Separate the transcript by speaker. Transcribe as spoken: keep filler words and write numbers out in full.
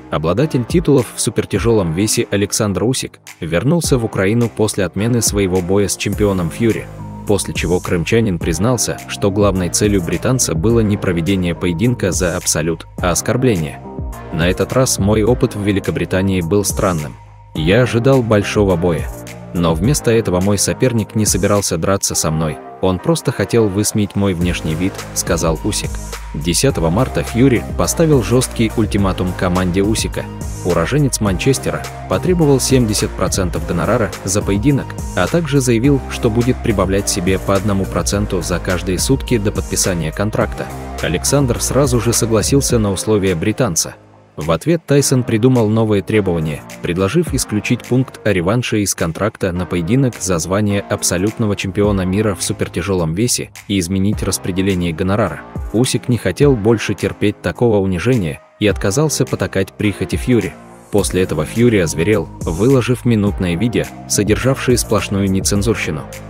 Speaker 1: Обладатель титулов в супертяжелом весе Александр Усик вернулся в Украину после отмены своего боя с чемпионом Фьюри, после чего крымчанин признался, что главной целью британца было не проведение поединка за абсолют, а оскорбление. На этот раз мой опыт в Великобритании был странным. Я ожидал большого боя. Но вместо этого мой соперник не собирался драться со мной, он просто хотел высмеять мой внешний вид, сказал Усик. десятого марта Фьюри поставил жесткий ультиматум команде Усика. Уроженец Манчестера потребовал семьдесят процентов гонорара за поединок, а также заявил, что будет прибавлять себе по одному проценту за каждые сутки до подписания контракта. Александр сразу же согласился на условия британца. В ответ Тайсон придумал новые требования, предложив исключить пункт о реванше из контракта на поединок за звание абсолютного чемпиона мира в супертяжелом весе и изменить распределение гонорара. Усик не хотел больше терпеть такого унижения и отказался потакать прихоти Фьюри. После этого Фьюри озверел, выложив минутное видео, содержавшее сплошную нецензурщину.